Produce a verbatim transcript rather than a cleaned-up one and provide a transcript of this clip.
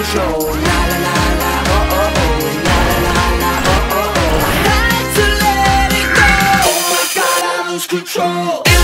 control. La la la la, oh oh oh. La la la la, oh oh oh. I had to let it go. Oh my God, I lose control.